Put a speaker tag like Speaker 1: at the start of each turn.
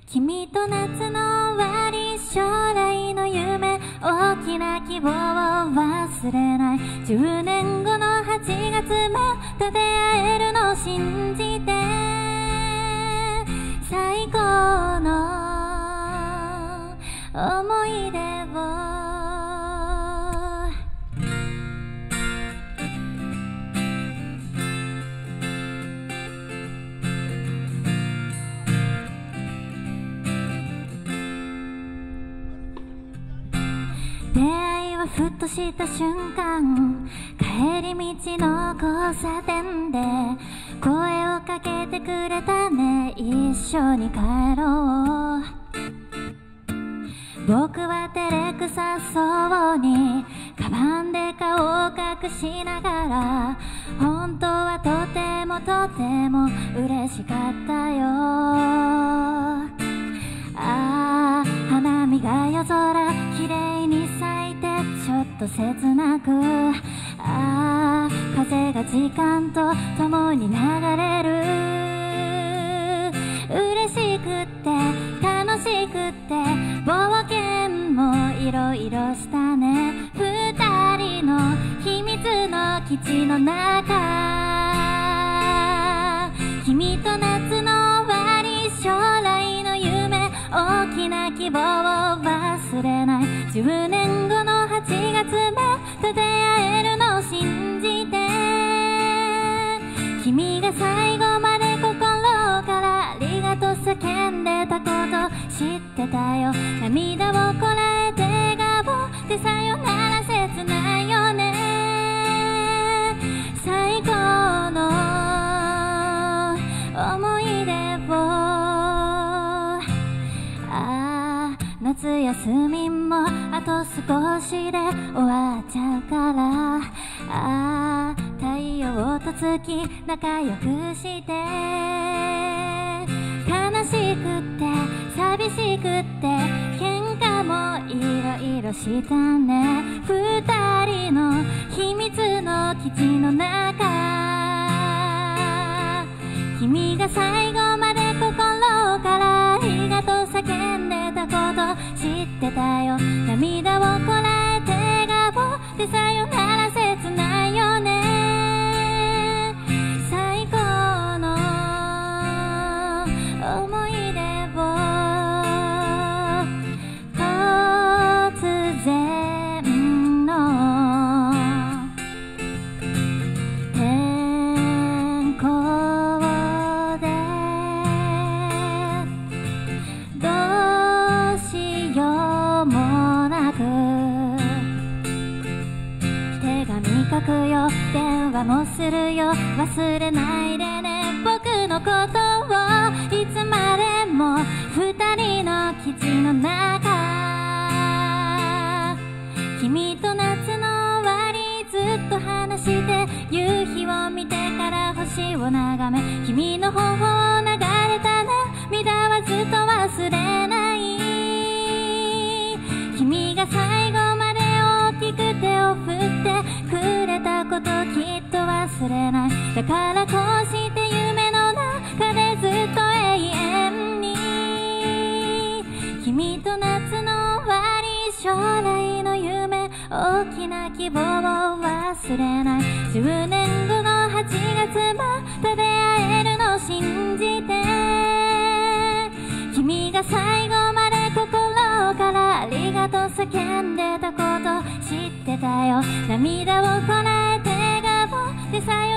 Speaker 1: 君と夏の終わり、将来の夢、大きな希望を忘れない。10年後の8月また出会えるのを信じて、最高の思い出を出会いはふとした瞬間、帰り道の交差点で声をかけてくれたね。一緒に帰ろう。僕は照れくさそうにカバンで顔を隠しながら、本当はとてもとても嬉しかったよ。ああ、花見が夜空綺麗に咲いてちょっと切なく、ああ、風が時間と共に流れる。嬉しくって楽しくって冒険もいろいろしたね。二人の秘密の基地の中、君と夏の終わり、将来の夢、大きな希望を忘れない。10年後の8月また出会えるのを信じて、君が最後まで心からありがとう叫んでたこと知ってたよ。涙をこらえて笑顔でさよなら切ないよね。最高の思い出を、ああ、夏休みもあと少しで終わっちゃうから、ああ、太陽と月仲良くして、悲しくって寂しくって喧嘩もいろいろしたね。二人の秘密の基地の中、君が最後まで心からありがとう叫んでたこと知ってたよ。涙をこらえて笑顔でさよなら切ないよね。最高の思い出を、突然の天候でどうしようもなく手紙書くよ、電話もするよ、忘れないでね僕のことを。いつまでも二人の基地の中、君と夏の終わりずっと話して、夕日を見てから星を眺め、君の頬を流れた涙はずっと忘れない。君が最後まで大きく手を振ってくれたこときっと忘れない。だからこうして夢の中でずっと永遠に、君と夏の終わり、将来の夢、大きな希望を忘れない。10年後の8月また出会えるのを信じて、君が最後まで心からありがとう叫んでたこと知ってたよ。涙をこらえて笑顔でさよ